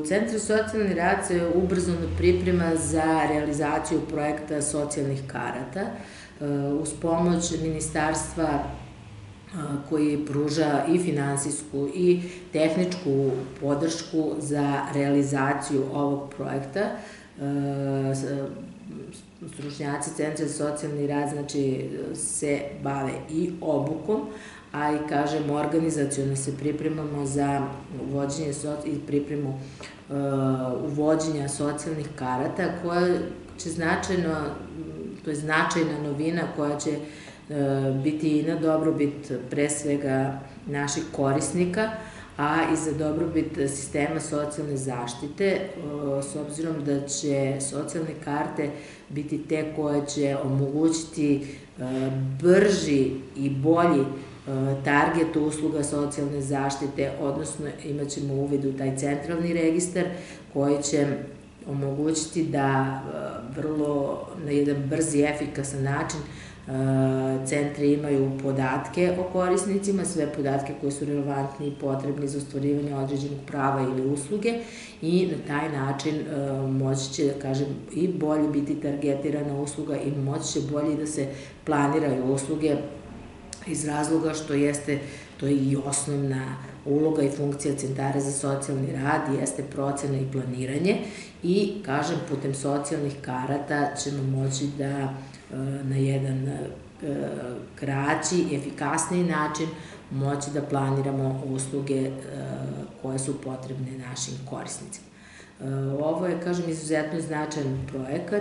Centru socijalni rad se ubrzano priprema za realizaciju projekta socijalnih karata uz pomoć ministarstva koji pruža i finansijsku i tehničku podršku za realizaciju ovog projekta. Stručnjaci Centra za socijalni rad se bave i obukom, a i, kažem, organizaciono se pripremamo za uvođenje i pripremu uvođenja socijalnih karata, koja će značajno, to je značajna novina koja će biti i na dobrobit pre svega naših korisnika, a i za dobrobit sistema socijalne zaštite, s obzirom da će socijalne karte biti te koje će omogućiti brži i bolji target usluga socijalne zaštite, odnosno imat ćemo uvid u taj centralni registar koji će omogućiti da vrlo na jedan brz i efikasan način centri imaju podatke o korisnicima, sve podatke koji su relevantni i potrebni za ostvarivanje određenog prava ili usluge i na taj način moći će, da kažem, i bolje biti targetirana usluga i moći će bolje da se planiraju usluge iz razloga što jeste, to je i osnovna uloga i funkcija centara za socijalni rad, jeste procena i planiranje i, kažem, putem socijalnih karata ćemo moći da na jedan kraći i efikasniji način moći da planiramo usluge koje su potrebne našim korisnicima. Ovo je, kažem, izuzetno značajan projekat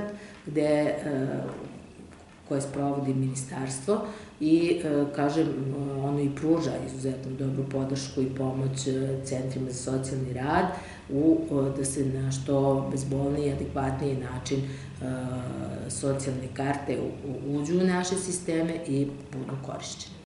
koje sprovodi ministarstvo i, kažem, ono i pruža izuzetno dobru podršku i pomoć centrima za socijalni rad da se na što bezbolniji i adekvatniji način socijalne karte uđu u naše sisteme i budu korišćene.